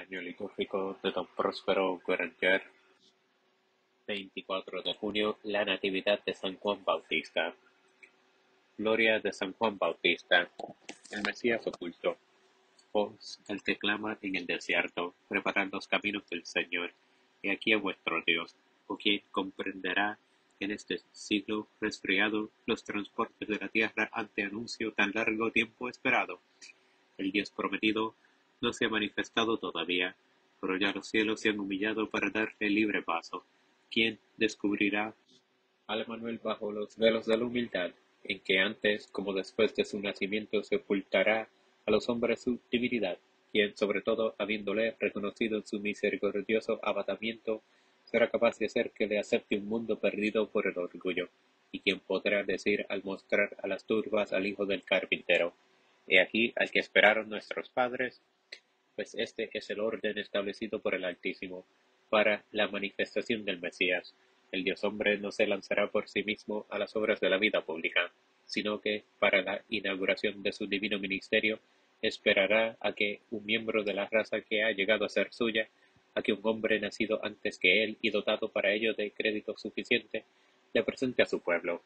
Año litúrgico de Don Próspero Guerrero, 24 de junio, la Natividad de San Juan Bautista. Gloria de San Juan Bautista, el Mesías oculto, voz el que clama en el desierto, preparad los caminos del Señor, y aquí a vuestro Dios, o quien comprenderá que en este siglo resfriado los transportes de la tierra ante anuncio tan largo tiempo esperado. El Dios prometido no se ha manifestado todavía, pero ya los cielos se han humillado para darle libre paso. ¿Quién descubrirá al Manuel bajo los velos de la humildad, en que antes como después de su nacimiento se ocultará a los hombres su divinidad? Quien, sobre todo, habiéndole reconocido en su misericordioso abatamiento, será capaz de hacer que le acepte un mundo perdido por el orgullo, y quien podrá decir al mostrar a las turbas al hijo del carpintero: He aquí al que esperaron nuestros padres, pues este es el orden establecido por el Altísimo para la manifestación del Mesías. El Dios hombre no se lanzará por sí mismo a las obras de la vida pública, sino que, para la inauguración de su divino ministerio, esperará a que un miembro de la raza que ha llegado a ser suya, a que un hombre nacido antes que él y dotado para ello de crédito suficiente, le presente a su pueblo,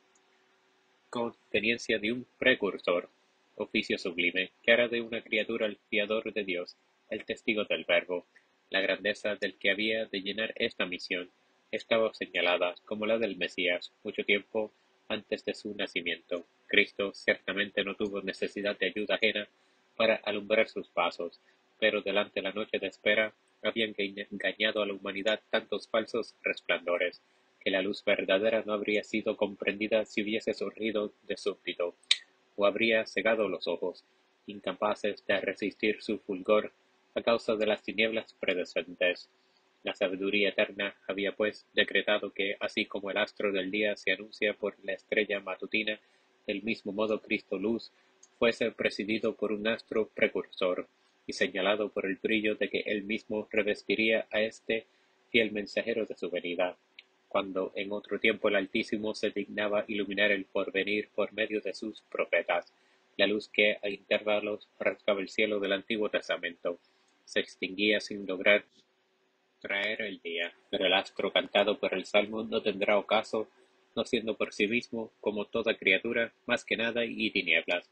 con teniencia de un precursor, oficio sublime, que hará de una criatura el fiador de Dios, el testigo del Verbo. La grandeza del que había de llenar esta misión estaba señalada como la del Mesías mucho tiempo antes de su nacimiento. Cristo ciertamente no tuvo necesidad de ayuda ajena para alumbrar sus pasos, pero delante de la noche de espera habían engañado a la humanidad tantos falsos resplandores, que la luz verdadera no habría sido comprendida si hubiese surgido de súbdito, o habría cegado los ojos, incapaces de resistir su fulgor a causa de las tinieblas predecentes. La sabiduría eterna había pues decretado que, así como el astro del día se anuncia por la estrella matutina, del mismo modo Cristo Luz fuese presidido por un astro precursor, y señalado por el brillo de que él mismo revestiría a este fiel mensajero de su venida, cuando en otro tiempo el Altísimo se dignaba iluminar el porvenir por medio de sus profetas. La luz que a intervalos rasgaba el cielo del Antiguo Testamento se extinguía sin lograr traer el día, pero el astro cantado por el Salmo no tendrá ocaso, no siendo por sí mismo, como toda criatura, más que nada y tinieblas.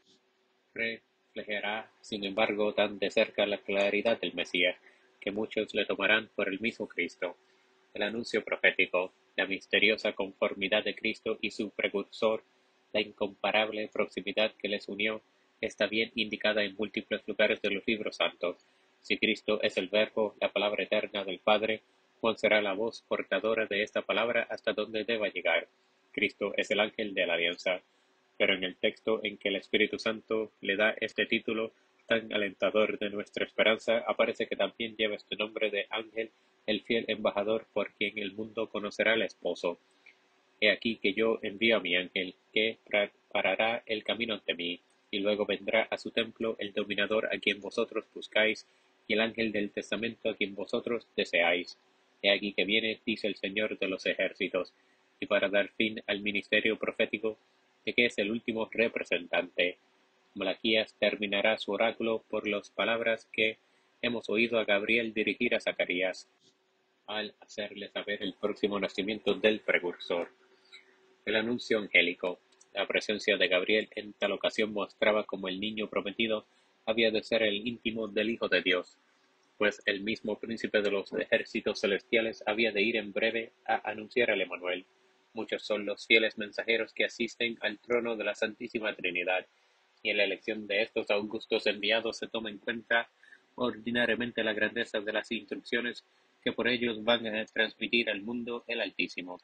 Reflejará, sin embargo, tan de cerca la claridad del Mesías, que muchos le tomarán por el mismo Cristo. El anuncio profético, la misteriosa conformidad de Cristo y su precursor, la incomparable proximidad que les unió, está bien indicada en múltiples lugares de los libros santos. Si Cristo es el Verbo, la palabra eterna del Padre, ¿cuál será la voz portadora de esta palabra hasta donde deba llegar? Cristo es el ángel de la alianza. Pero en el texto en que el Espíritu Santo le da este título tan alentador de nuestra esperanza, aparece que también lleva este nombre de ángel, el fiel embajador por quien el mundo conocerá al esposo. He aquí que yo envío a mi ángel, que preparará el camino ante mí, y luego vendrá a su templo el dominador a quien vosotros buscáis, y el ángel del testamento a quien vosotros deseáis. He aquí que viene, dice el Señor de los ejércitos, y para dar fin al ministerio profético, de que es el último representante. Malaquías terminará su oráculo por las palabras que hemos oído a Gabriel dirigir a Zacarías, al hacerle saber el próximo nacimiento del precursor. El anuncio angélico. La presencia de Gabriel en tal ocasión mostraba cómo el niño prometido había de ser el íntimo del Hijo de Dios, pues el mismo príncipe de los ejércitos celestiales había de ir en breve a anunciar al Emanuel. Muchos son los fieles mensajeros que asisten al trono de la Santísima Trinidad, y en la elección de estos augustos enviados se toma en cuenta ordinariamente la grandeza de las instrucciones que por ellos van a transmitir al mundo el Altísimo.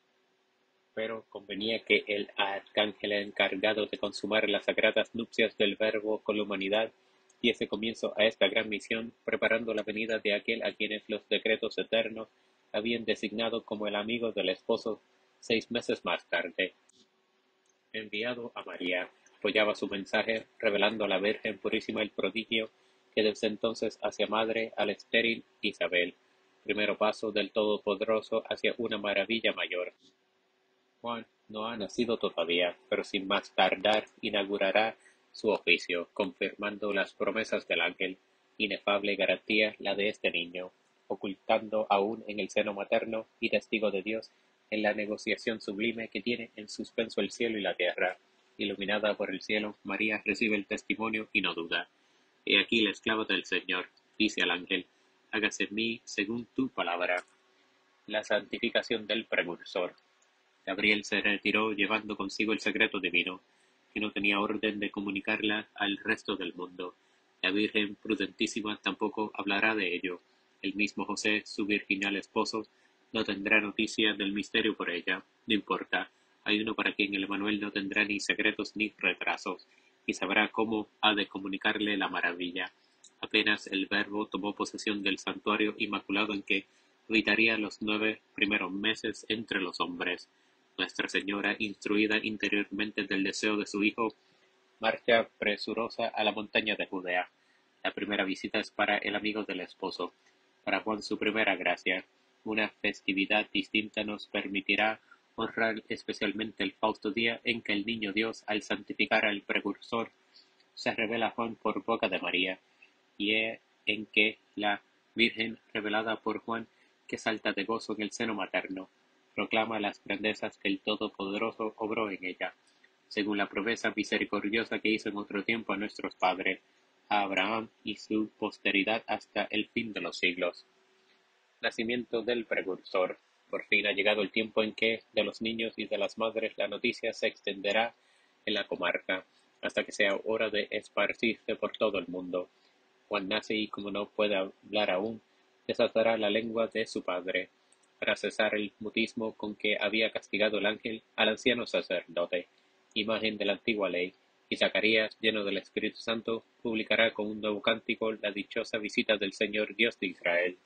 Pero convenía que el arcángel encargado de consumar las sagradas nupcias del Verbo con la humanidad diese comienzo a esta gran misión, preparando la venida de aquel a quienes los decretos eternos habían designado como el amigo del esposo 6 meses más tarde. Enviado a María, apoyaba su mensaje, revelando a la Virgen Purísima el prodigio que desde entonces hacía madre al estéril Isabel, primero paso del Todopoderoso hacia una maravilla mayor. Juan no ha nacido todavía, pero sin más tardar inaugurará su oficio, confirmando las promesas del ángel. Inefable garantía la de este niño, ocultando aún en el seno materno y testigo de Dios en la negociación sublime que tiene en suspenso el cielo y la tierra. Iluminada por el cielo, María recibe el testimonio y no duda. He aquí la esclava del Señor, dice al ángel, hágase en mí según tu palabra. La santificación del precursor. Gabriel se retiró llevando consigo el secreto divino, que no tenía orden de comunicarla al resto del mundo. La Virgen prudentísima tampoco hablará de ello. El mismo José, su virginal esposo, no tendrá noticia del misterio por ella. No importa, hay uno para quien el Emanuel no tendrá ni secretos ni retrasos, y sabrá cómo ha de comunicarle la maravilla. Apenas el Verbo tomó posesión del santuario inmaculado en que habitaría los 9 primeros meses entre los hombres. Nuestra Señora, instruida interiormente del deseo de su Hijo, marcha presurosa a la montaña de Judea. La primera visita es para el amigo del esposo, para Juan su primera gracia. Una festividad distinta nos permitirá honrar especialmente el fausto día en que el Niño Dios, al santificar al precursor, se revela a Juan por boca de María, y en que la Virgen revelada por Juan, que salta de gozo en el seno materno, proclama las grandezas que el Todopoderoso obró en ella, según la promesa misericordiosa que hizo en otro tiempo a nuestros padres, a Abraham y su posteridad hasta el fin de los siglos. Nacimiento del precursor. Por fin ha llegado el tiempo en que de los niños y de las madres la noticia se extenderá en la comarca, hasta que sea hora de esparcirse por todo el mundo. Juan nace y, como no puede hablar aún, desatará la lengua de su padre, para cesar el mutismo con que había castigado el ángel al anciano sacerdote, imagen de la antigua ley, y Zacarías, lleno del Espíritu Santo, publicará con un nuevo cántico la dichosa visita del Señor Dios de Israel.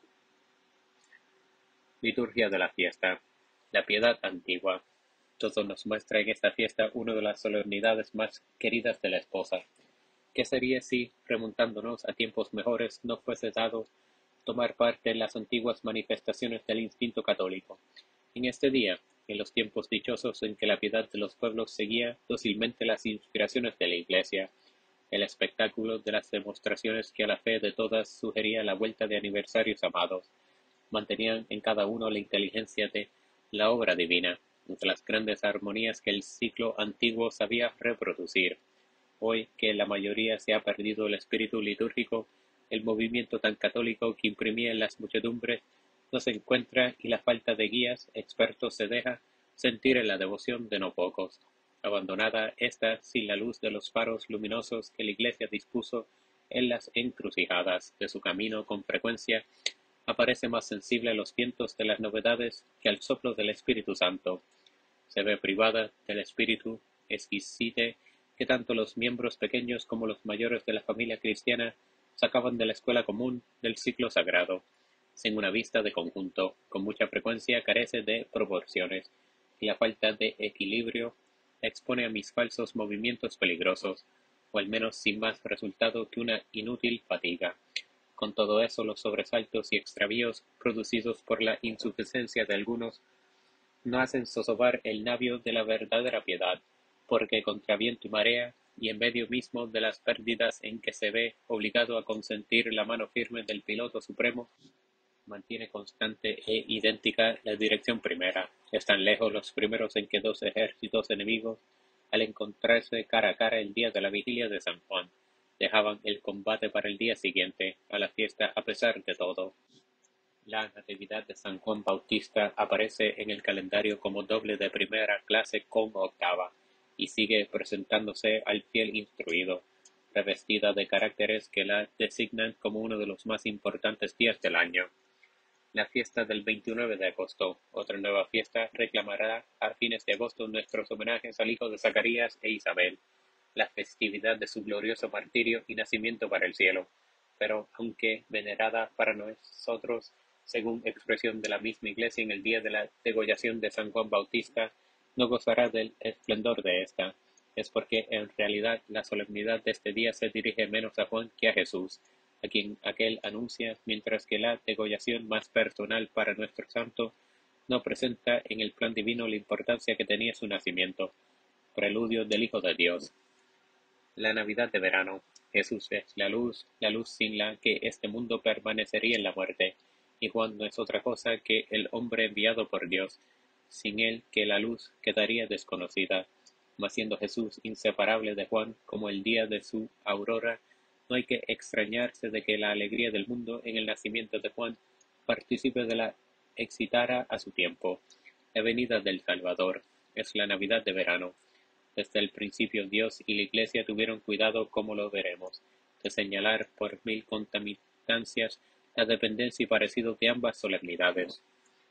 Liturgia de la fiesta. La piedad antigua. Todo nos muestra en esta fiesta una de las solemnidades más queridas de la esposa. ¿Qué sería si, remontándonos a tiempos mejores, no fuese dado tomar parte en las antiguas manifestaciones del instinto católico? En este día, en los tiempos dichosos en que la piedad de los pueblos seguía dócilmente las inspiraciones de la Iglesia, el espectáculo de las demostraciones que a la fe de todas sugería la vuelta de aniversarios amados, mantenían en cada uno la inteligencia de la obra divina, entre las grandes armonías que el ciclo antiguo sabía reproducir. Hoy que la mayoría se ha perdido el espíritu litúrgico, el movimiento tan católico que imprimía en las muchedumbres no se encuentra y la falta de guías expertos se deja sentir en la devoción de no pocos. Abandonada esta sin la luz de los faros luminosos que la Iglesia dispuso en las encrucijadas de su camino, con frecuencia aparece más sensible a los vientos de las novedades que al soplo del Espíritu Santo. Se ve privada del espíritu exquisite que tanto los miembros pequeños como los mayores de la familia cristiana sacaban de la escuela común del ciclo sagrado. Sin una vista de conjunto, con mucha frecuencia carece de proporciones, y la falta de equilibrio expone a mis falsos movimientos peligrosos, o al menos sin más resultado que una inútil fatiga. Con todo eso, los sobresaltos y extravíos producidos por la insuficiencia de algunos no hacen zozobrar el navío de la verdadera piedad, porque contra viento y marea, y en medio mismo de las pérdidas en que se ve obligado a consentir la mano firme del piloto supremo, mantiene constante e idéntica la dirección primera. Están lejos los primeros en que dos ejércitos enemigos, al encontrarse cara a cara el día de la vigilia de San Juan, dejaban el combate para el día siguiente, a la fiesta a pesar de todo. La Natividad de San Juan Bautista aparece en el calendario como doble de primera clase con octava, y sigue presentándose al fiel instruido, revestida de caracteres que la designan como uno de los más importantes días del año. La fiesta del 29 de agosto, otra nueva fiesta, reclamará a fines de agosto nuestros homenajes al hijo de Zacarías e Isabel, la festividad de su glorioso martirio y nacimiento para el cielo, pero aunque venerada para nosotros, según expresión de la misma Iglesia en el día de la degollación de San Juan Bautista, no gozará del esplendor de esta. Es porque en realidad la solemnidad de este día se dirige menos a Juan que a Jesús, a quien aquel anuncia, mientras que la degollación más personal para nuestro santo no presenta en el plan divino la importancia que tenía su nacimiento, preludio del Hijo de Dios. La Navidad de verano. Jesús es la luz sin la que este mundo permanecería en la muerte, y Juan no es otra cosa que el hombre enviado por Dios, sin él que la luz quedaría desconocida. Mas siendo Jesús inseparable de Juan como el día de su aurora, no hay que extrañarse de que la alegría del mundo en el nacimiento de Juan participe de la excitara a su tiempo. La venida del Salvador es la Navidad de verano. Desde el principio Dios y la Iglesia tuvieron cuidado, como lo veremos, de señalar por mil concomitancias la dependencia y parecido de ambas solemnidades.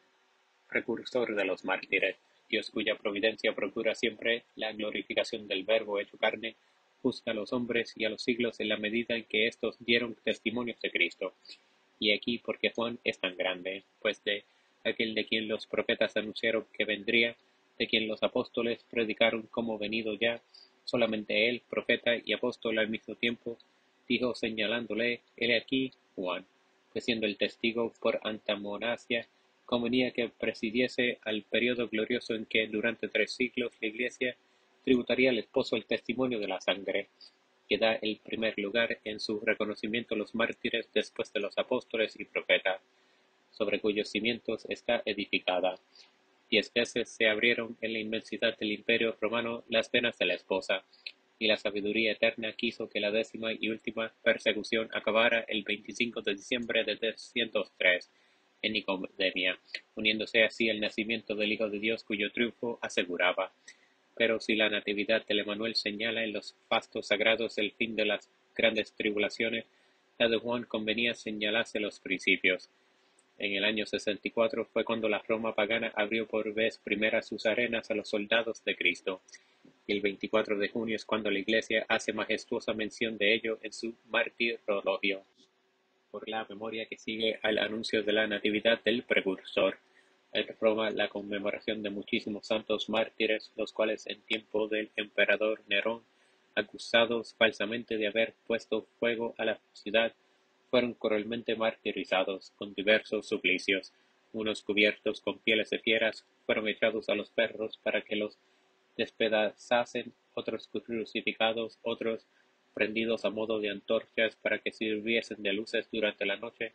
Precursor de los mártires, Dios cuya providencia procura siempre la glorificación del Verbo hecho carne, juzga a los hombres y a los siglos en la medida en que éstos dieron testimonios de Cristo. Y aquí porque Juan es tan grande, pues de aquel de quien los profetas anunciaron que vendría, de quien los apóstoles predicaron como venido ya, solamente él, profeta y apóstol al mismo tiempo, dijo señalándole, he aquí Juan, que siendo el testigo por antonomasia, convenía que presidiese al período glorioso en que durante 3 siglos la Iglesia tributaría al esposo el testimonio de la sangre, que da el primer lugar en su reconocimiento a los mártires después de los apóstoles y profetas, sobre cuyos cimientos está edificada. 10 veces se abrieron en la inmensidad del Imperio romano las venas de la esposa, y la sabiduría eterna quiso que la 10ª y última persecución acabara el 25 de diciembre de 303 en Nicodemia, uniéndose así el nacimiento del Hijo de Dios cuyo triunfo aseguraba. Pero si la natividad del Emanuel señala en los fastos sagrados el fin de las grandes tribulaciones, la de Juan convenía señalase los principios. En el año 64 fue cuando la Roma pagana abrió por vez primera sus arenas a los soldados de Cristo, y el 24 de junio es cuando la Iglesia hace majestuosa mención de ello en su martirologio, por la memoria que sigue al anuncio de la natividad del precursor. En Roma la conmemoración de muchísimos santos mártires, los cuales en tiempo del emperador Nerón, acusados falsamente de haber puesto fuego a la ciudad, fueron cruelmente martirizados con diversos suplicios. Unos cubiertos con pieles de fieras fueron echados a los perros para que los despedazasen, otros crucificados, otros prendidos a modo de antorchas para que sirviesen de luces durante la noche.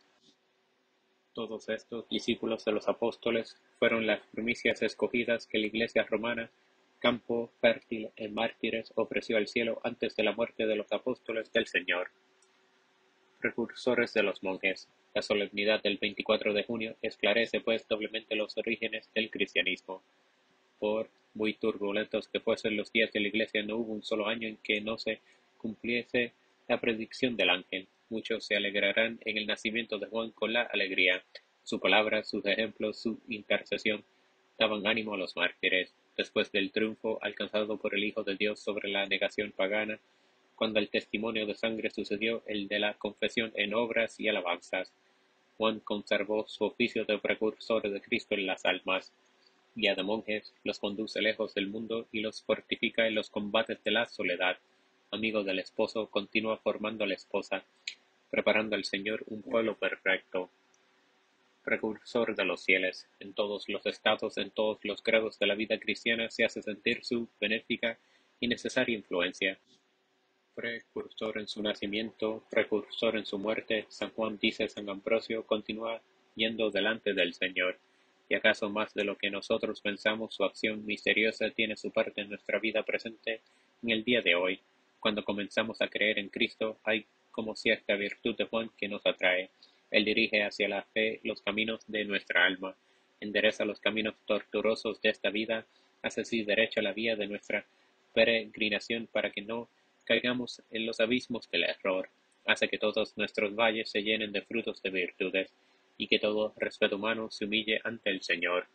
Todos estos discípulos de los apóstoles fueron las primicias escogidas que la Iglesia romana, campo fértil en mártires, ofreció al cielo antes de la muerte de los apóstoles del Señor. Precursores de los monjes. La solemnidad del 24 de junio esclarece pues doblemente los orígenes del cristianismo. Por muy turbulentos que fuesen los días de la Iglesia, no hubo un solo año en que no se cumpliese la predicción del ángel. Muchos se alegrarán en el nacimiento de Juan con la alegría. Su palabra, sus ejemplos, su intercesión daban ánimo a los mártires. Después del triunfo alcanzado por el Hijo de Dios sobre la negación pagana, cuando el testimonio de sangre sucedió el de la confesión en obras y alabanzas, Juan conservó su oficio de precursor de Cristo en las almas. Guía de monjes, los conduce lejos del mundo y los fortifica en los combates de la soledad. Amigo del esposo, continúa formando a la esposa, preparando al Señor un pueblo perfecto. Precursor de los fieles, en todos los estados, en todos los grados de la vida cristiana se hace sentir su benéfica y necesaria influencia. Precursor en su nacimiento, precursor en su muerte, San Juan dice San Ambrosio, continúa yendo delante del Señor. Y acaso más de lo que nosotros pensamos, su acción misteriosa tiene su parte en nuestra vida presente en el día de hoy. Cuando comenzamos a creer en Cristo, hay como cierta virtud de Juan que nos atrae. Él dirige hacia la fe los caminos de nuestra alma, endereza los caminos tortuosos de esta vida, hace así derecha la vía de nuestra peregrinación para que no caigamos en los abismos del error, hace que todos nuestros valles se llenen de frutos de virtudes, y que todo respeto humano se humille ante el Señor.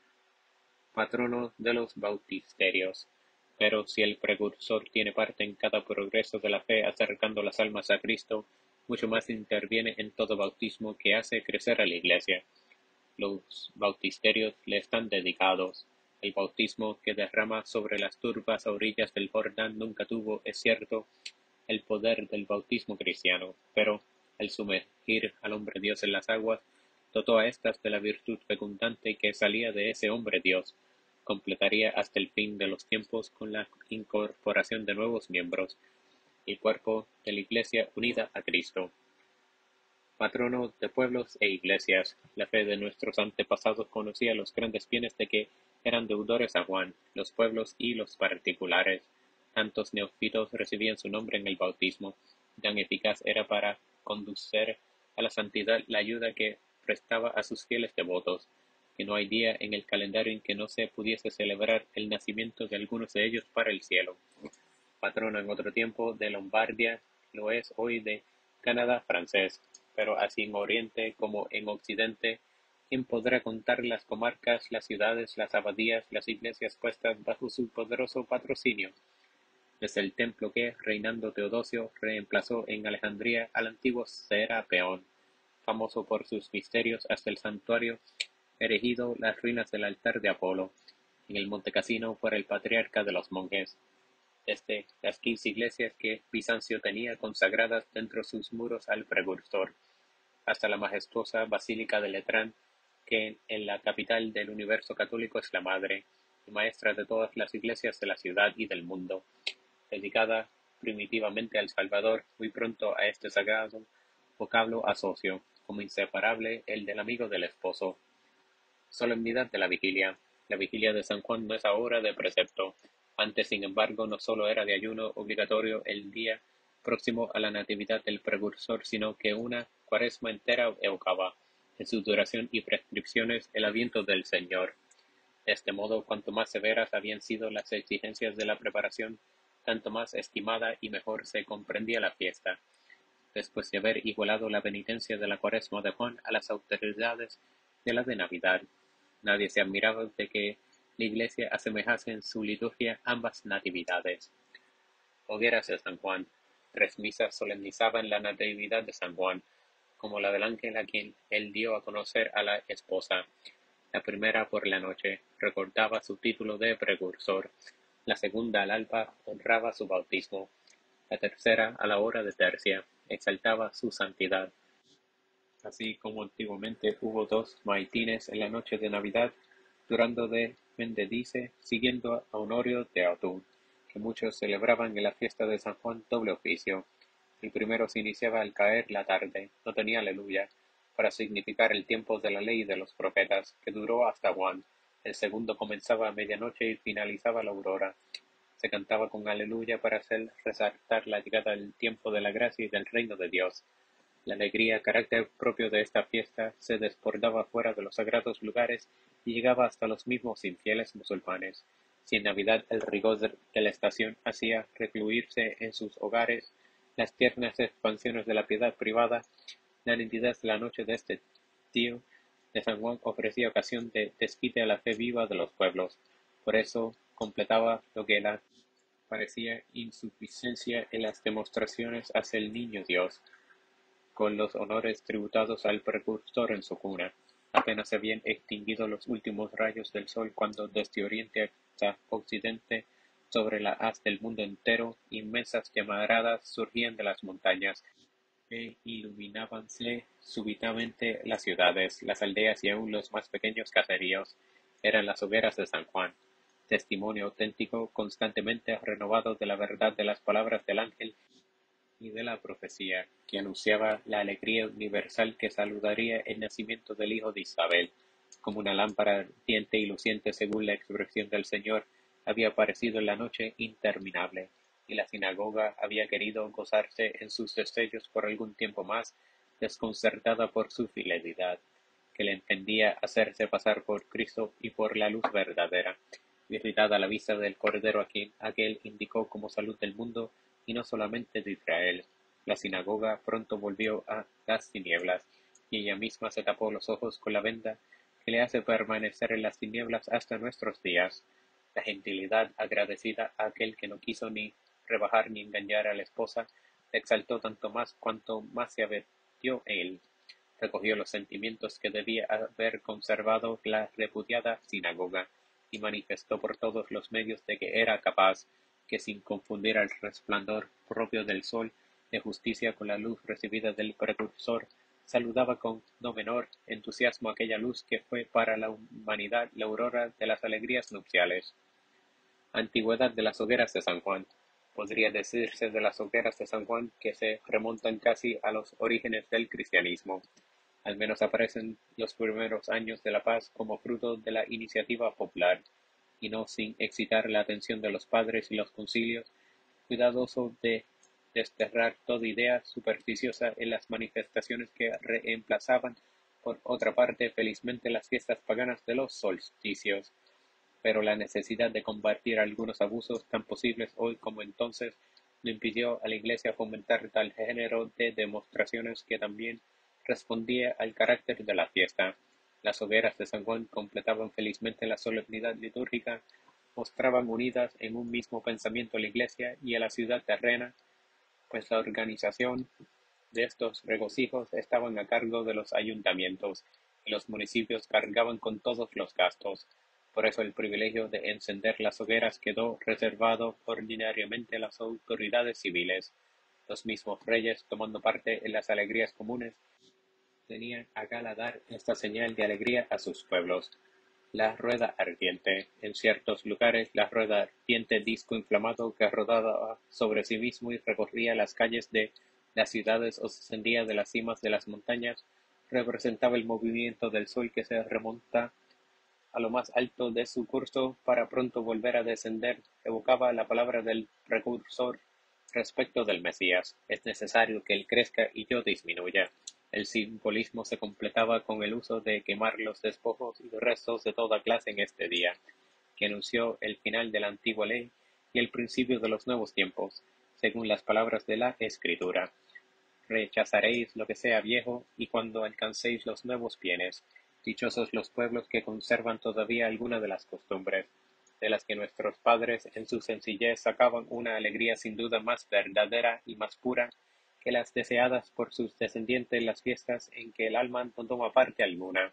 Patrono de los bautisterios. Pero si el precursor tiene parte en cada progreso de la fe acercando las almas a Cristo, mucho más interviene en todo bautismo que hace crecer a la Iglesia. Los bautisterios le están dedicados. El bautismo que derrama sobre las turbas orillas del Jordán nunca tuvo, es cierto, el poder del bautismo cristiano, pero al sumergir al hombre Dios en las aguas, dotó a éstas de la virtud fecundante que salía de ese hombre Dios, completaría hasta el fin de los tiempos con la incorporación de nuevos miembros. el cuerpo de la Iglesia unida a Cristo. Patrono de pueblos e iglesias, la fe de nuestros antepasados conocía los grandes bienes de que eran deudores a Juan, los pueblos y los particulares. Tantos neófitos recibían su nombre en el bautismo, tan eficaz era para conducir a la santidad la ayuda que prestaba a sus fieles devotos, que no hay día en el calendario en que no se pudiese celebrar el nacimiento de algunos de ellos para el cielo. Patrono en otro tiempo de Lombardia, lo es hoy de Canadá francés, pero así en Oriente como en Occidente, ¿quién podrá contar las comarcas, las ciudades, las abadías, las iglesias puestas bajo su poderoso patrocinio? Desde el templo que, reinando Teodosio, reemplazó en Alejandría al antiguo Serapeón, famoso por sus misterios, hasta el santuario erigido las ruinas del altar de Apolo, en el Monte Casino por el patriarca de los monjes. Desde las 15 iglesias que Bizancio tenía consagradas dentro sus muros al precursor, hasta la majestuosa Basílica de Letrán, que en la capital del universo católico es la madre y maestra de todas las iglesias de la ciudad y del mundo, dedicada primitivamente al Salvador, muy pronto a este sagrado vocablo asocio, como inseparable, el del amigo del esposo. Solemnidad de la vigilia. La vigilia de San Juan no es ahora de precepto. Antes, sin embargo, no sólo era de ayuno obligatorio el día próximo a la natividad del precursor, sino que una cuaresma entera evocaba, en su duración y prescripciones, el adviento del Señor. De este modo, cuanto más severas habían sido las exigencias de la preparación, tanto más estimada y mejor se comprendía la fiesta. Después de haber igualado la penitencia de la cuaresma de Juan a las autoridades de la de Navidad, nadie se admiraba de que la Iglesia asemejase en su liturgia ambas natividades. Hogueras de San Juan. 3 misas solemnizaban la natividad de San Juan, como la del ángel a quien él dio a conocer a la esposa. La primera por la noche recordaba su título de precursor, la segunda al alba honraba su bautismo, la tercera a la hora de tercia exaltaba su santidad. Así como antiguamente hubo 2 maitines en la noche de Navidad, Durando de Mendedice, siguiendo a Honorio de Autun, que muchos celebraban en la fiesta de San Juan doble oficio. El primero se iniciaba al caer la tarde, no tenía aleluya, para significar el tiempo de la ley y de los profetas, que duró hasta Juan. El segundo comenzaba a medianoche y finalizaba a la aurora. Se cantaba con aleluya para hacer resaltar la llegada del tiempo de la gracia y del reino de Dios. La alegría, carácter propio de esta fiesta, se desbordaba fuera de los sagrados lugares y llegaba hasta los mismos infieles musulmanes. Si en Navidad el rigor de la estación hacía recluirse en sus hogares las tiernas expansiones de la piedad privada, la nitidez de la noche de este tío de San Juan ofrecía ocasión de desquite a la fe viva de los pueblos. Por eso completaba lo que la parecía insuficiencia en las demostraciones hacia el Niño Dios, con los honores tributados al precursor en su cuna. Apenas se habían extinguido los últimos rayos del sol cuando desde oriente hasta occidente, sobre la haz del mundo entero, inmensas llamaradas surgían de las montañas, e iluminábanse súbitamente las ciudades, las aldeas y aun los más pequeños caseríos. Eran las hogueras de San Juan, testimonio auténtico constantemente renovado de la verdad de las palabras del ángel y de la profecía, que anunciaba la alegría universal que saludaría el nacimiento del hijo de Isabel. Como una lámpara ardiente y luciente según la expresión del Señor, había aparecido en la noche interminable, y la sinagoga había querido gozarse en sus destellos por algún tiempo más, desconcertada por su fidelidad, que le impedía hacerse pasar por Cristo y por la luz verdadera. Irritada a la vista del Cordero a quien aquel indicó como salud del mundo, y no solamente de Israel. La sinagoga pronto volvió a las tinieblas, y ella misma se tapó los ojos con la venda que le hace permanecer en las tinieblas hasta nuestros días. La gentilidad agradecida a aquel que no quiso ni rebajar ni engañar a la esposa, le exaltó tanto más cuanto más se abatió él. Recogió los sentimientos que debía haber conservado la repudiada sinagoga, y manifestó por todos los medios de que era capaz, que sin confundir el resplandor propio del sol de justicia con la luz recibida del precursor, saludaba con no menor entusiasmo aquella luz que fue para la humanidad la aurora de las alegrías nupciales. Antigüedad de las hogueras de San Juan. Podría decirse de las hogueras de San Juan que se remontan casi a los orígenes del cristianismo. Al menos aparecen los primeros años de la paz como fruto de la iniciativa popular, y no sin excitar la atención de los padres y los concilios, cuidadoso de desterrar toda idea supersticiosa en las manifestaciones que reemplazaban, por otra parte, felizmente las fiestas paganas de los solsticios. Pero la necesidad de combatir algunos abusos tan posibles hoy como entonces no impidió a la Iglesia fomentar tal género de demostraciones que también respondía al carácter de la fiesta. Las hogueras de San Juan completaban felizmente la solemnidad litúrgica, mostraban unidas en un mismo pensamiento a la Iglesia y a la ciudad terrena, pues la organización de estos regocijos estaban a cargo de los ayuntamientos, y los municipios cargaban con todos los gastos. Por eso el privilegio de encender las hogueras quedó reservado ordinariamente a las autoridades civiles. Los mismos reyes, tomando parte en las alegrías comunes, tenían a gala dar esta señal de alegría a sus pueblos. La rueda ardiente. En ciertos lugares, la rueda ardiente, disco inflamado que rodaba sobre sí mismo y recorría las calles de las ciudades o descendía de las cimas de las montañas, representaba el movimiento del sol que se remonta a lo más alto de su curso para pronto volver a descender. Evocaba la palabra del precursor respecto del Mesías: es necesario que él crezca y yo disminuya. El simbolismo se completaba con el uso de quemar los despojos y restos de toda clase en este día, que anunció el final de la antigua ley y el principio de los nuevos tiempos, según las palabras de la Escritura. Rechazaréis lo que sea viejo, y cuando alcancéis los nuevos bienes, dichosos los pueblos que conservan todavía alguna de las costumbres, de las que nuestros padres en su sencillez sacaban una alegría sin duda más verdadera y más pura que las deseadas por sus descendientes las fiestas en que el alma no toma parte alguna.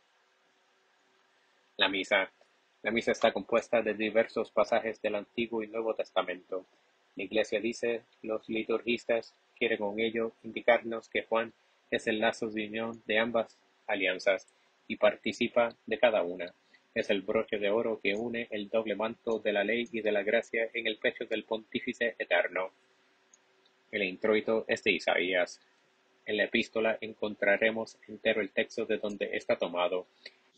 La misa. La misa está compuesta de diversos pasajes del Antiguo y Nuevo Testamento. La Iglesia dice, los liturgistas quieren con ello indicarnos que Juan es el lazo de unión de ambas alianzas y participa de cada una. Es el broche de oro que une el doble manto de la ley y de la gracia en el pecho del Pontífice eterno. El introito es de Isaías. En la epístola encontraremos entero el texto de donde está tomado.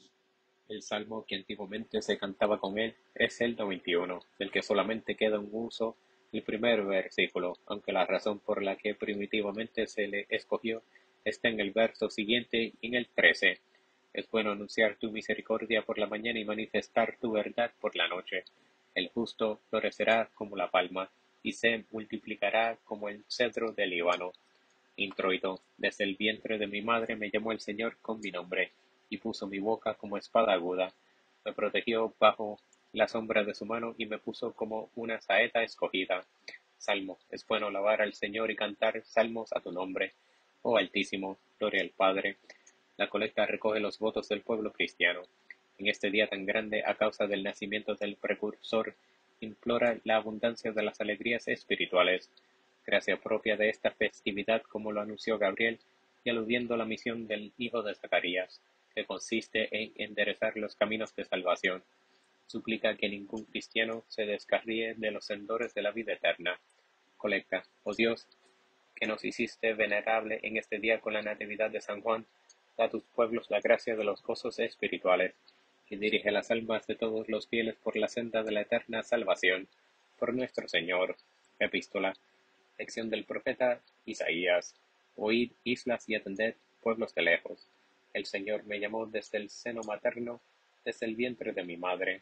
El salmo que antiguamente se cantaba con él es el 91, del que solamente queda en uso el primer versículo, aunque la razón por la que primitivamente se le escogió está en el verso siguiente y en el 13. Es bueno anunciar tu misericordia por la mañana y manifestar tu verdad por la noche. El justo florecerá como la palma y se multiplicará como el cedro del Líbano. Introito. Desde el vientre de mi madre me llamó el Señor con mi nombre, y puso mi boca como espada aguda. Me protegió bajo la sombra de su mano, y me puso como una saeta escogida. Salmo. Es bueno alabar al Señor y cantar salmos a tu nombre, oh Altísimo. Gloria al Padre. La colecta recoge los votos del pueblo cristiano. En este día tan grande, a causa del nacimiento del precursor, implora la abundancia de las alegrías espirituales, gracia propia de esta festividad, como lo anunció Gabriel, y aludiendo a la misión del hijo de Zacarías, que consiste en enderezar los caminos de salvación. Suplica que ningún cristiano se descarríe de los sendores de la vida eterna. Colecta. Oh Dios, que nos hiciste venerable en este día con la natividad de San Juan, da a tus pueblos la gracia de los gozos espirituales, y dirige las almas de todos los fieles por la senda de la eterna salvación. Por nuestro Señor. Epístola. Lección del profeta Isaías. Oíd, islas, y atended, pueblos de lejos. El Señor me llamó desde el seno materno, desde el vientre de mi madre.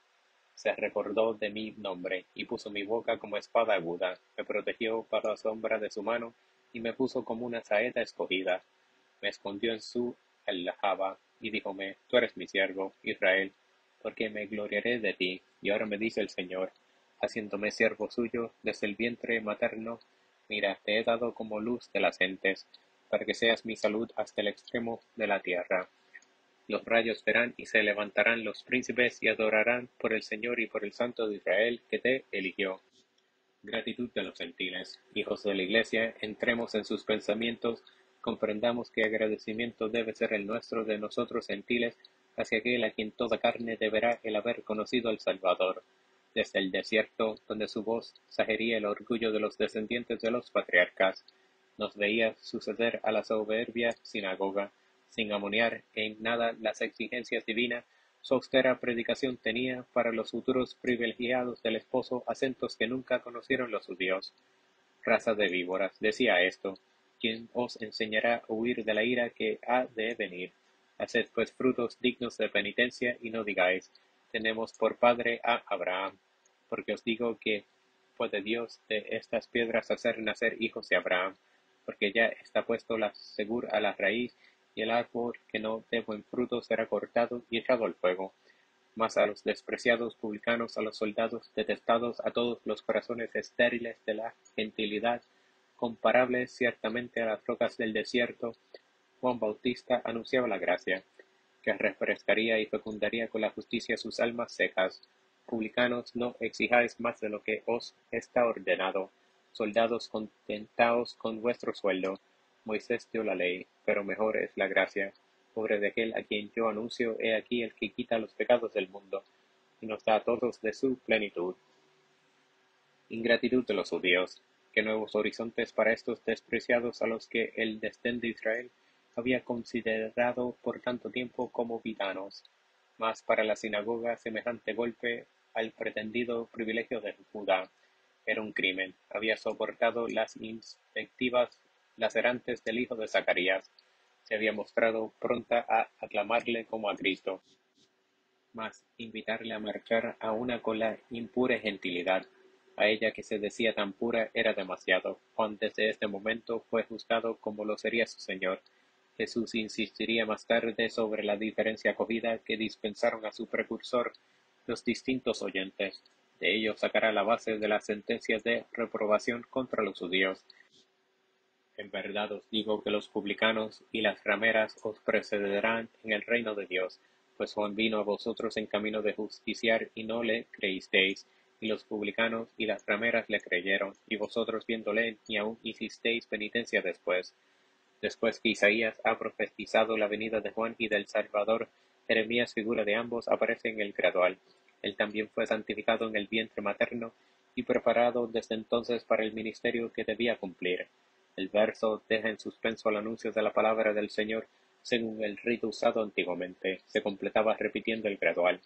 Se recordó de mi nombre, y puso mi boca como espada aguda. Me protegió para la sombra de su mano, y me puso como una saeta escogida. Me escondió en su aljaba, y díjome, tú eres mi siervo, Israel, porque me gloriaré de ti. Y ahora me dice el Señor, haciéndome siervo suyo desde el vientre materno, mira, te he dado como luz de las gentes, para que seas mi salud hasta el extremo de la tierra. Los rayos verán y se levantarán los príncipes y adorarán por el Señor y por el Santo de Israel que te eligió. Gratitud de los gentiles. Hijos de la Iglesia, entremos en sus pensamientos, comprendamos qué agradecimiento debe ser el nuestro de nosotros gentiles hacia aquel a quien toda carne deberá el haber conocido al Salvador. desde el desierto, donde su voz sajería el orgullo de los descendientes de los patriarcas, nos veía suceder a la soberbia sinagoga, sin amonear en nada las exigencias divinas. Su austera predicación tenía para los futuros privilegiados del esposo acentos que nunca conocieron los judíos. Raza de víboras, decía esto, ¿quién os enseñará a huir de la ira que ha de venir? Haced pues frutos dignos de penitencia, y no digáis, tenemos por padre a Abraham, porque os digo que puede Dios de estas piedras hacer nacer hijos de Abraham, porque ya está puesto la segur a la raíz, y el árbol que no dé buen fruto será cortado y echado al fuego. Mas a los despreciados publicanos, a los soldados detestados, a todos los corazones estériles de la gentilidad, comparables ciertamente a las rocas del desierto, Juan Bautista anunciaba la gracia, que refrescaría y fecundaría con la justicia sus almas secas. Publicanos, no exijáis más de lo que os está ordenado. Soldados, contentaos con vuestro sueldo. Moisés dio la ley, pero mejor es la gracia. Pobre de aquel a quien yo anuncio, he aquí el que quita los pecados del mundo, y nos da a todos de su plenitud. Ingratitud de los judíos, que nuevos horizontes para estos despreciados a los que el desdén de Israel había considerado por tanto tiempo como vidanos. Mas para la sinagoga semejante golpe al pretendido privilegio de Judá era un crimen. Había soportado las invectivas lacerantes del hijo de Zacarías. Se había mostrado pronta a aclamarle como a Cristo, mas invitarle a marchar a una con la impura gentilidad, a ella que se decía tan pura, era demasiado. Juan desde este momento fue juzgado como lo sería su Señor. Jesús insistiría más tarde sobre la diferencia acogida que dispensaron a su precursor los distintos oyentes. De ello sacará la base de las sentencias de reprobación contra los judíos. En verdad os digo que los publicanos y las rameras os precederán en el reino de Dios, pues Juan vino a vosotros en camino de justiciar y no le creísteis, y los publicanos y las rameras le creyeron, y vosotros viéndole ni aun hicisteis penitencia después. Después que Isaías ha profetizado la venida de Juan y del Salvador, Jeremías, figura de ambos, aparece en el gradual. Él también fue santificado en el vientre materno y preparado desde entonces para el ministerio que debía cumplir. El verso deja en suspenso el anuncio de la palabra del Señor según el rito usado antiguamente. Se completaba repitiendo el gradual.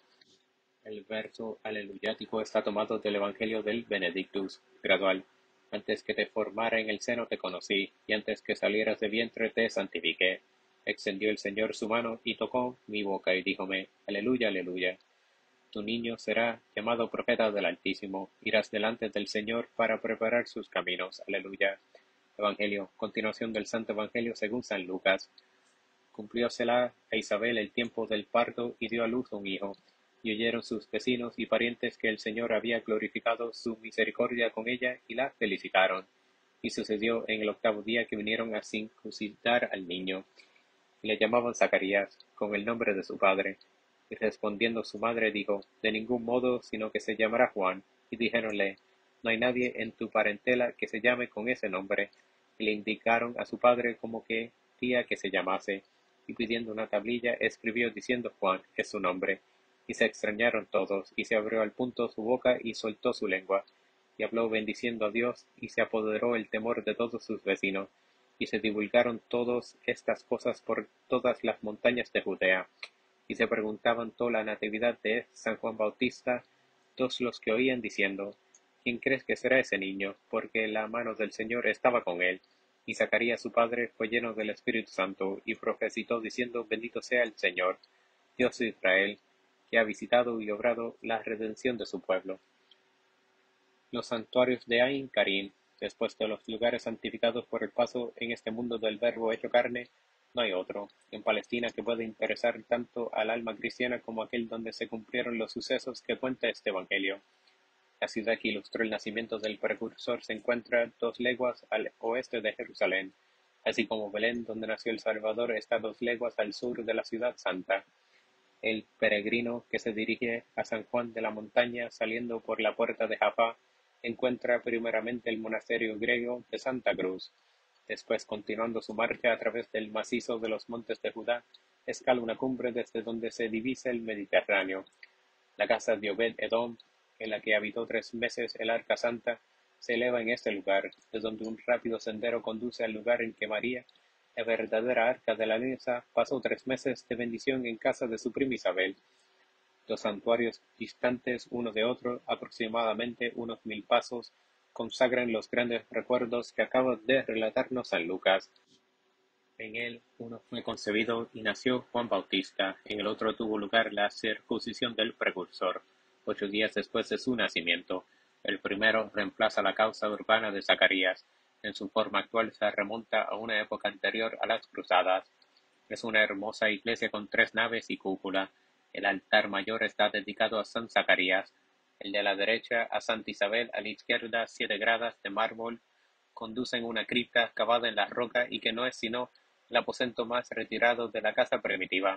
El verso aleluyático está tomado del Evangelio del Benedictus, gradual. Antes que te formara en el seno te conocí, y antes que salieras de vientre te santifiqué. Extendió el Señor su mano y tocó mi boca y díjome, Aleluya, aleluya. Tu niño será llamado profeta del Altísimo, irás delante del Señor para preparar sus caminos. Aleluya. Evangelio, continuación del Santo Evangelio según San Lucas. Cumpliósela a Isabel el tiempo del parto y dio a luz un hijo. Y oyeron sus vecinos y parientes que el Señor había glorificado su misericordia con ella, y la felicitaron. Y sucedió en el octavo día que vinieron a circuncidar al niño, y le llamaban Zacarías, con el nombre de su padre. Y respondiendo su madre dijo, De ningún modo, sino que se llamará Juan. Y dijéronle, No hay nadie en tu parentela que se llame con ese nombre. Y le indicaron a su padre como que quería que se llamase. Y pidiendo una tablilla, escribió diciendo Juan es su nombre. Y se extrañaron todos, y se abrió al punto su boca y soltó su lengua. Y habló bendiciendo a Dios, y se apoderó el temor de todos sus vecinos. Y se divulgaron todas estas cosas por todas las montañas de Judea. Y se preguntaban toda la natividad de San Juan Bautista, todos los que oían diciendo, ¿quién crees que será ese niño? Porque la mano del Señor estaba con él. Y Zacarías su padre fue lleno del Espíritu Santo, y profetizó diciendo, Bendito sea el Señor, Dios de Israel, que ha visitado y obrado la redención de su pueblo. Los santuarios de Ain Karim, después de los lugares santificados por el paso en este mundo del Verbo hecho carne, no hay otro, en Palestina, que pueda interesar tanto al alma cristiana como aquel donde se cumplieron los sucesos que cuenta este Evangelio. La ciudad que ilustró el nacimiento del precursor se encuentra 2 leguas al oeste de Jerusalén, así como Belén, donde nació el Salvador, está 2 leguas al sur de la ciudad santa. El peregrino que se dirige a San Juan de la Montaña, saliendo por la puerta de Jaffa, encuentra primeramente el monasterio griego de Santa Cruz. Después, continuando su marcha a través del macizo de los montes de Judá, escala una cumbre desde donde se divisa el Mediterráneo. La casa de Obed-Edom, en la que habitó 3 meses el Arca Santa, se eleva en este lugar, desde donde un rápido sendero conduce al lugar en que María, la verdadera Arca de la Alianza, pasó 3 meses de bendición en casa de su prima Isabel. Los santuarios, distantes uno de otro aproximadamente unos 1000 pasos, consagran los grandes recuerdos que acaba de relatarnos San Lucas. En él uno fue concebido y nació Juan Bautista, en el otro tuvo lugar la circuncisión del precursor, 8 días después de su nacimiento. El primero reemplaza la causa urbana de Zacarías. En su forma actual se remonta a una época anterior a las cruzadas. Es una hermosa iglesia con 3 naves y cúpula. El altar mayor está dedicado a San Zacarías, el de la derecha a Santa Isabel, a la izquierda 7 gradas de mármol conducen a una cripta cavada en la roca y que no es sino el aposento más retirado de la casa primitiva.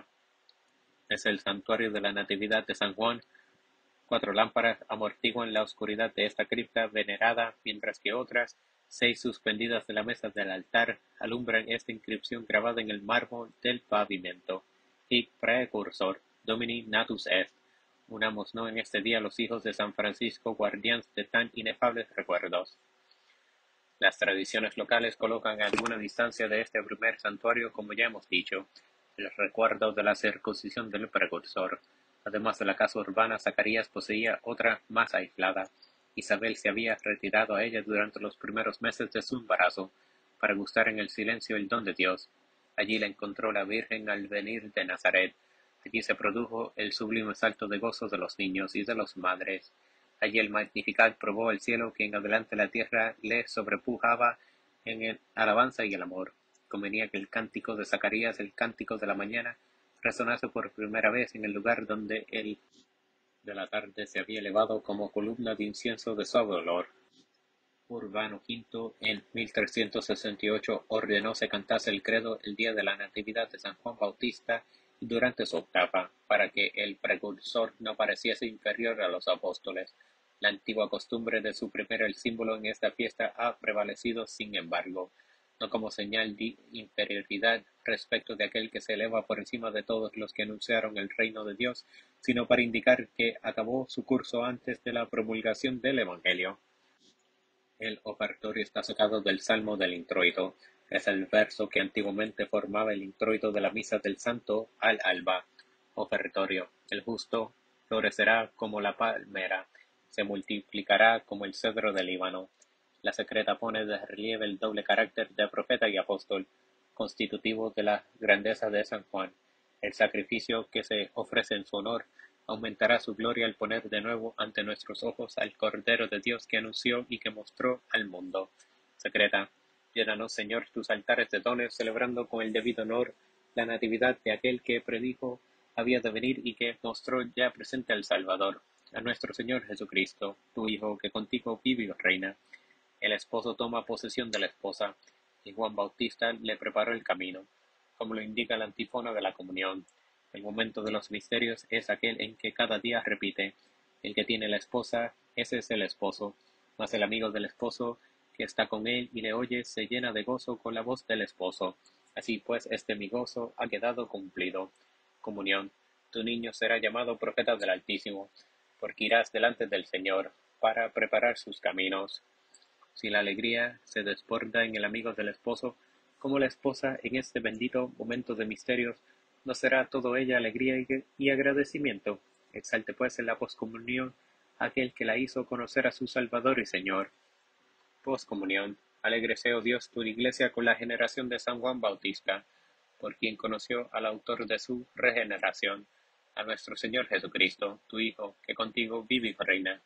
Es el santuario de la Natividad de San Juan. 4 lámparas amortiguan la oscuridad de esta cripta venerada, mientras que otras, 6 suspendidas de la mesa del altar, alumbran esta inscripción grabada en el mármol del pavimento: Hic Precursor, Domini natus est. Unámonos en este día los hijos de San Francisco, guardianes de tan inefables recuerdos. Las tradiciones locales colocan a alguna distancia de este primer santuario, como ya hemos dicho, el recuerdo de la circuncisión del precursor. Además de la casa urbana, Zacarías poseía otra más aislada. Isabel se había retirado a ella durante los primeros meses de su embarazo, para gustar en el silencio el don de Dios. Allí la encontró la Virgen al venir de Nazaret. Allí se produjo el sublime salto de gozo de los niños y de las madres. Allí el Magnificat probó el cielo, que en adelante la tierra le sobrepujaba en el alabanza y el amor. Convenía que el cántico de Zacarías, el cántico de la mañana, resonase por primera vez en el lugar donde el de la tarde se había elevado como columna de incienso de suave olor. Urbano V, en 1368, ordenó se cantase el credo el día de la Natividad de San Juan Bautista y durante su octava, para que el precursor no pareciese inferior a los apóstoles. La antigua costumbre de suprimir el símbolo en esta fiesta ha prevalecido, sin embargo, no como señal de inferioridad respecto de aquel que se eleva por encima de todos los que anunciaron el reino de Dios, sino para indicar que acabó su curso antes de la promulgación del Evangelio. El ofertorio está sacado del Salmo del Introito. Es el verso que antiguamente formaba el introito de la misa del Santo al alba. Ofertorio: el justo florecerá como la palmera, se multiplicará como el cedro del Líbano. La secreta pone de relieve el doble carácter de profeta y apóstol, constitutivo de la grandeza de San Juan. El sacrificio que se ofrece en su honor aumentará su gloria al poner de nuevo ante nuestros ojos al Cordero de Dios que anunció y que mostró al mundo. Secreta: llénanos, Señor, tus altares de dones, celebrando con el debido honor la natividad de aquel que predijo había de venir y que mostró ya presente al Salvador, a nuestro Señor Jesucristo, tu Hijo, que contigo vive y reina. El esposo toma posesión de la esposa, y Juan Bautista le preparó el camino, como lo indica la antífona de la comunión. El momento de los misterios es aquel en que cada día repite: el que tiene la esposa, ese es el esposo, mas el amigo del esposo, que está con él y le oye, se llena de gozo con la voz del esposo. Así pues, este mi gozo ha quedado cumplido. Comunión: tu niño será llamado profeta del Altísimo, porque irás delante del Señor, para preparar sus caminos. Si la alegría se desborda en el amigo del esposo, como la esposa en este bendito momento de misterios, ¿no será todo ella alegría y agradecimiento? Exalte pues en la poscomunión aquel que la hizo conocer a su Salvador y Señor. Poscomunión: alégrese, oh Dios, tu iglesia con la generación de San Juan Bautista, por quien conoció al autor de su regeneración, a nuestro Señor Jesucristo, tu Hijo, que contigo vive y reina.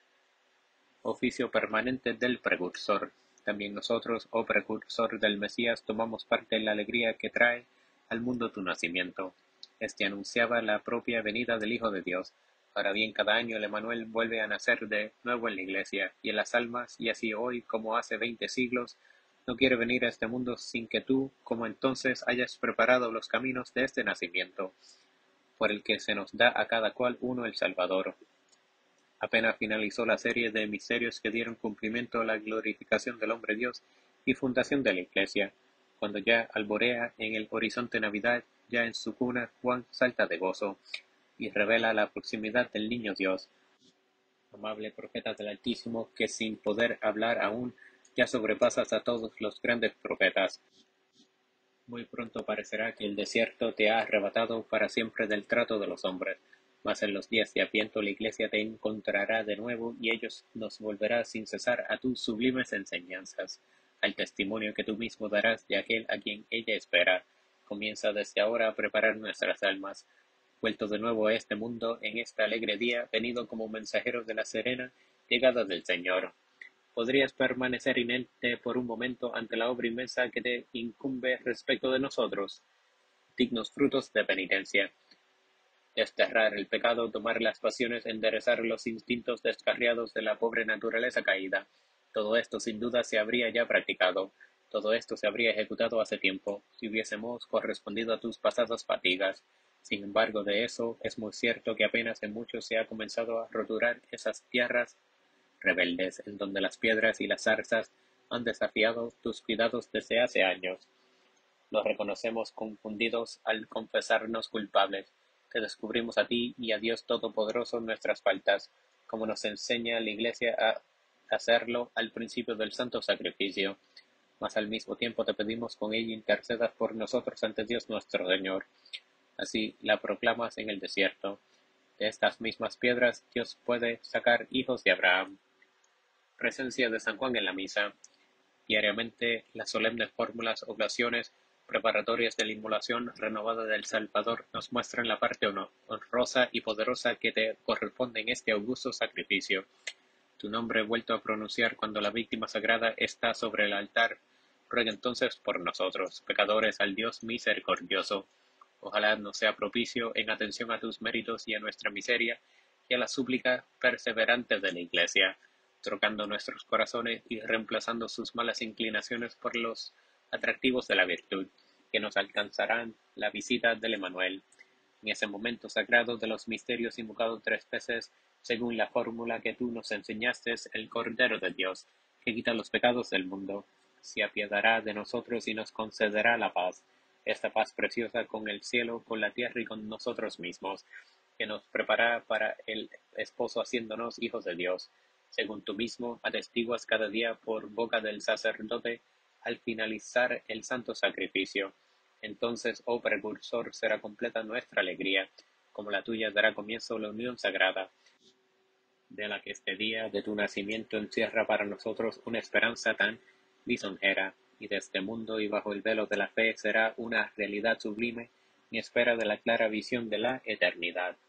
Oficio permanente del precursor. También nosotros, oh precursor del Mesías, tomamos parte en la alegría que trae al mundo tu nacimiento. Este anunciaba la propia venida del Hijo de Dios. Ahora bien, cada año el Emmanuel vuelve a nacer de nuevo en la Iglesia y en las almas, y así hoy, como hace 20 siglos, no quiere venir a este mundo sin que tú, como entonces, hayas preparado los caminos de este nacimiento, por el que se nos da a cada cual uno el Salvador. Apenas finalizó la serie de misterios que dieron cumplimiento a la glorificación del hombre Dios y fundación de la Iglesia, cuando ya alborea en el horizonte Navidad, ya en su cuna Juan salta de gozo y revela la proximidad del Niño Dios. amable profeta del Altísimo, que sin poder hablar aún, ya sobrepasas a todos los grandes profetas. Muy pronto parecerá que el desierto te ha arrebatado para siempre del trato de los hombres, mas en los días de Adviento la Iglesia te encontrará de nuevo y ellos nos volverá sin cesar a tus sublimes enseñanzas, al testimonio que tú mismo darás de aquel a quien ella espera. Comienza desde ahora a preparar nuestras almas, vuelto de nuevo a este mundo en este alegre día, venido como mensajeros de la serena llegada del Señor. ¿Podrías permanecer inerte por un momento ante la obra inmensa que te incumbe respecto de nosotros? Dignos frutos de penitencia. Desterrar el pecado, tomar las pasiones, enderezar los instintos descarriados de la pobre naturaleza caída. Todo esto sin duda se habría ya practicado. Todo esto se habría ejecutado hace tiempo, si hubiésemos correspondido a tus pasadas fatigas. Sin embargo, de eso es muy cierto que apenas en mucho se ha comenzado a roturar esas tierras rebeldes, en donde las piedras y las zarzas han desafiado tus cuidados desde hace años. Los reconocemos confundidos al confesarnos culpables. Te descubrimos a ti y a Dios Todopoderoso nuestras faltas, como nos enseña la Iglesia a hacerlo al principio del santo sacrificio. Mas al mismo tiempo te pedimos con ella intercedas por nosotros ante Dios nuestro Señor. Así la proclamas en el desierto. De estas mismas piedras Dios puede sacar hijos de Abraham. Presencia de San Juan en la misa. Diariamente las solemnes fórmulas, oblaciones, preparatorias de la inmolación renovada del Salvador nos muestran la parte honrosa y poderosa que te corresponde en este augusto sacrificio. Tu nombre vuelto a pronunciar cuando la víctima sagrada está sobre el altar. Ruega entonces por nosotros, pecadores, al Dios misericordioso. Ojalá nos sea propicio en atención a tus méritos y a nuestra miseria, y a la súplica perseverante de la Iglesia, trocando nuestros corazones y reemplazando sus malas inclinaciones por los atractivos de la virtud, que nos alcanzarán la visita del Emmanuel. En ese momento sagrado de los misterios invocados 3 veces, según la fórmula que tú nos enseñaste, el Cordero de Dios, que quita los pecados del mundo, se apiadará de nosotros y nos concederá la paz, esta paz preciosa con el cielo, con la tierra y con nosotros mismos, que nos prepara para el esposo haciéndonos hijos de Dios, según tú mismo atestiguas cada día por boca del sacerdote al finalizar el santo sacrificio. Entonces, oh precursor, será completa nuestra alegría, como la tuya dará comienzo la unión sagrada, de la que este día de tu nacimiento encierra para nosotros una esperanza tan lisonjera, y de este mundo y bajo el velo de la fe será una realidad sublime, en espera de la clara visión de la eternidad.